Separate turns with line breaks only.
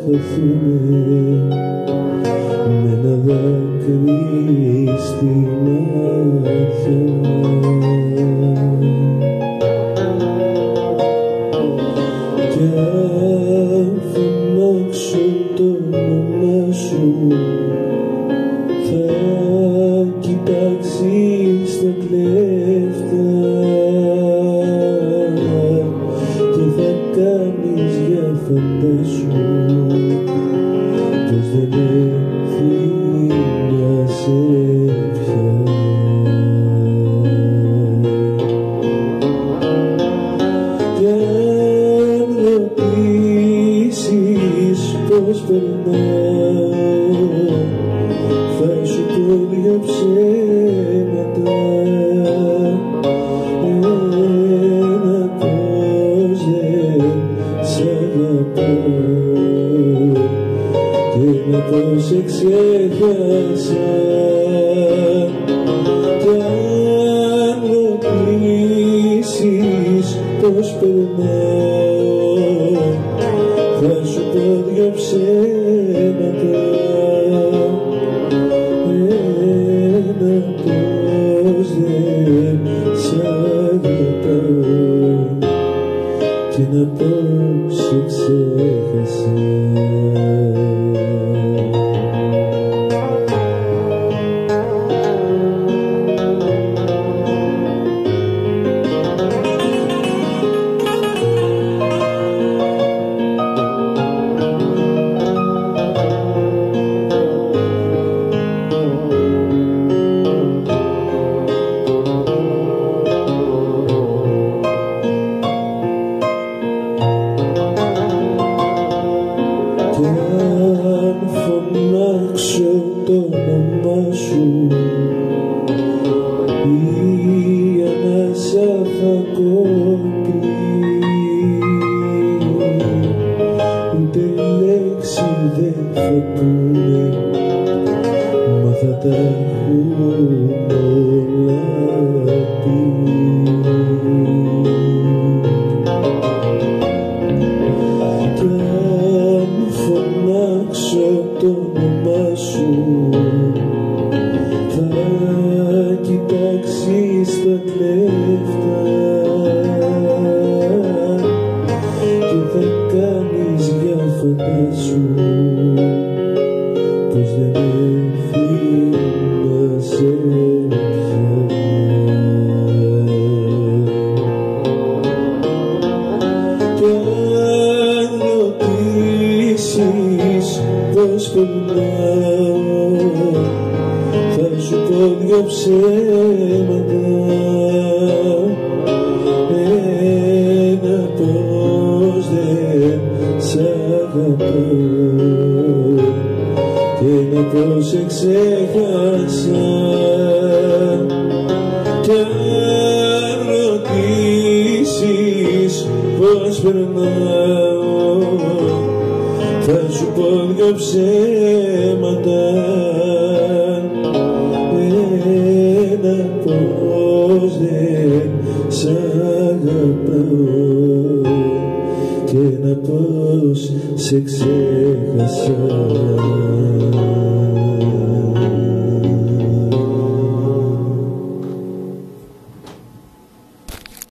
χαθούμε με ένα δάκρυ στη μάτια. Κι αν φωνάξω το όνομά σου θα κοιτάξεις τα κλέφτα και θα κάνεις για φαντάσου πως δεν ευθύνιασε πια. Κι αν ρωτήσεις πως περνάω θα σου πω δυο ψέματα. Ένα πως δεν σ' αγαπάω και ένα πως σε ξέχασα. Κι αν ρωτήσεις πως περνάω θα σου πω δυο ψέματα. Ένα πως δεν σ' αγαπάω και ένα πως σε ξέχασα. Κι αν φωνάξω το όνομά σου η ανάσα θα κόπει, ούτε λέξη δεν θα πούνε, μα θα τα έχουν όλα πει. Κι αν φωνάξω το όνομά σου θα κοιτάξεις τα κλέφτα και θα κάνεις για φαντάσου πως δεν ευθύνασαι πια. Κι αν ρωτήσεις πως περνάω θα σου πω δυο ψέματα. Ένα πως δεν σ' αγαπάω και ένα πως σε ξέχασα. Κι αν ρωτήσεις πως περνάω θα σου πω δυο ψέματα. Ένα πως δεν σ' αγαπάω και ένα πως σε ξέχασα.